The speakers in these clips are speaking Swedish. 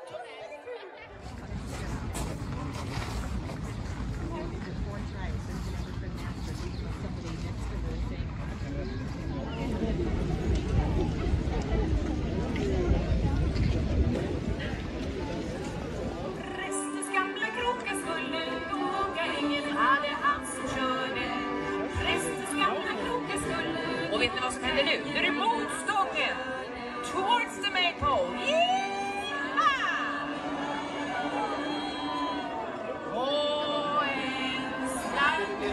Och vet ni vad som händer nu? Nu är det majstången! Towards the maypole! Och en slank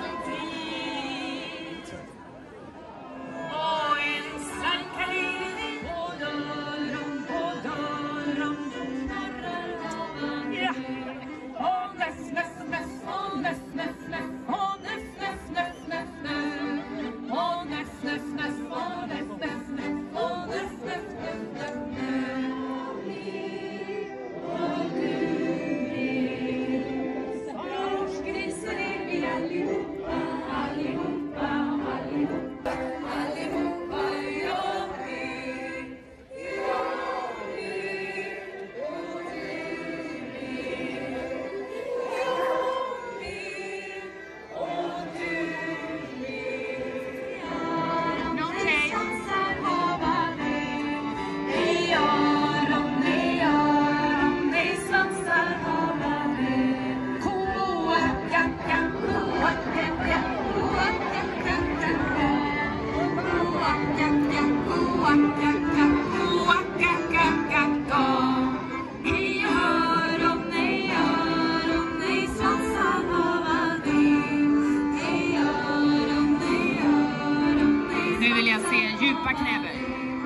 dit. Och en slank dit. På dörren, ja! Och näff, näff, näff, och näff, näff, näff, och näff, näff, näff, näff, näff. Och näff, näff, näff, och näff, näff, näff, och näff, näff, näff, näff, näff. Och du är starsgrisar är vi allihopa, allihopa, allihopa, allihopa, jag med, och du med, jag med, och du nu vill jag se djupa knäböj.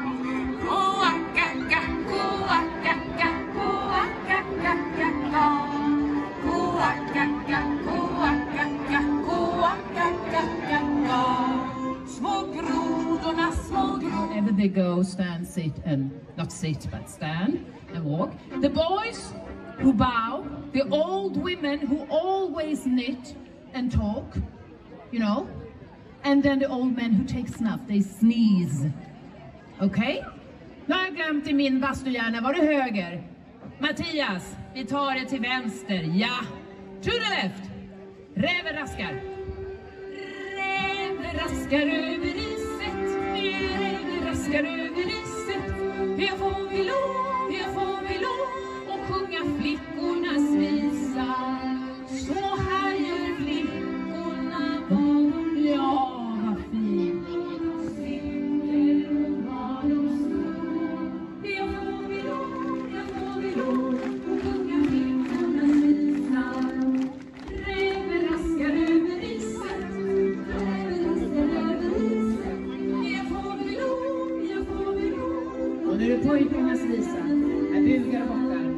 Små grodorna, små grodorna. Whenever they go, stand, sit, and not sit, but stand and walk. The boys who bow, the old women who always knit and talk, you know, and then the old men who take snuff, they sneeze. Okay? Nu har jag glömt i min bastujärna, var det höger? Mattias, vi tar det till vänster, ja. To the left. Räven raskar. Räven raskar över riset, räven raskar över riset. Här får vi lov, här får vi lov och sjunga flickornas visa. Så här gör flickorna vad de gör. Ja, vad fint. Sitter och vad de står. Här får vi lov, här får vi lov och sjunga flickornas visa. Räven raskar över riset, räven raskar över riset. Här får vi lov, här får vi lov. Och nu är det pojkarnas visa. Här bugar och bockar.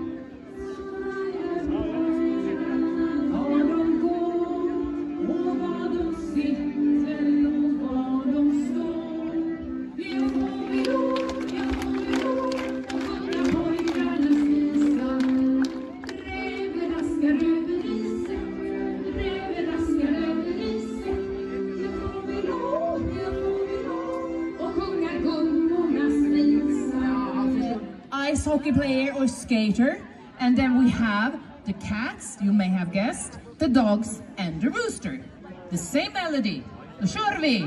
Ice hockey player or skater, and then we have the cats, you may have guessed, the dogs and the rooster. The same melody. Då kör vi!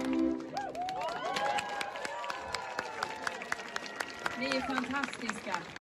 Ni är fantastiska.